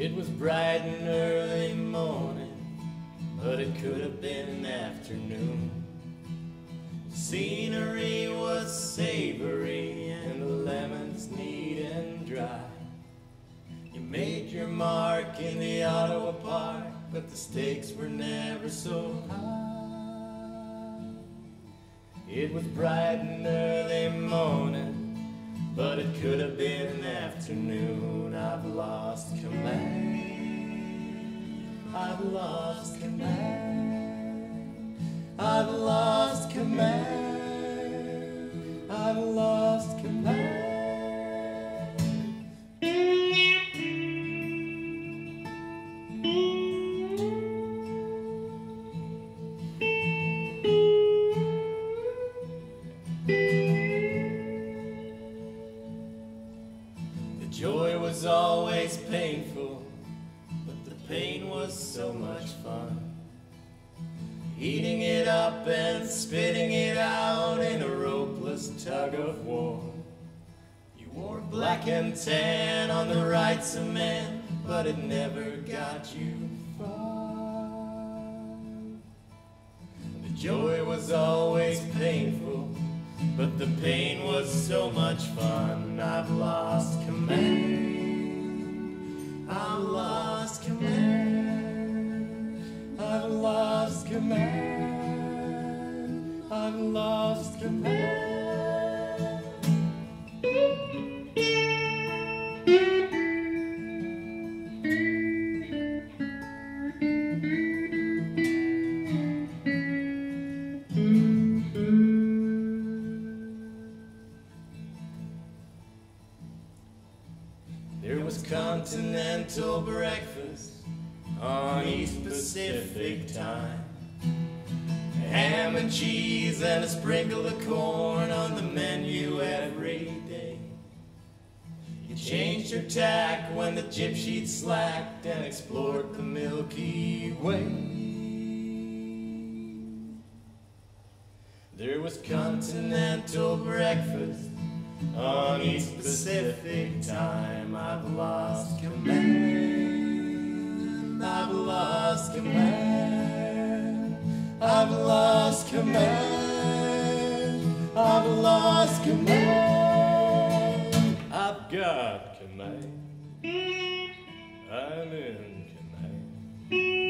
It was bright and early morning, but it could have been afternoon. The scenery was savory and the lemons neat and dry. You made your mark in the Ottawa Park, but the stakes were never so high. It was bright and early morning, but it could have been afternoon. I've lost command. I've lost command. I've lost command. I've lost command. Joy was always painful, but the pain was so much fun. Eating it up and spitting it out in a ropeless tug of war. You wore black and tan on the rights of men, but it never got you far. The joy was always painful, but the pain was so much fun. I've lost command. I've lost command. I've lost command. I've lost command. There was continental breakfast on East Pacific time. Ham and cheese and a sprinkle of corn on the menu every day. You changed your tack when the gyp sheet slacked and explored the Milky Way. There was continental breakfast on East Pacific time. I've lost command. I've lost command. I've lost command. I've lost command. I've got command. I'm in command.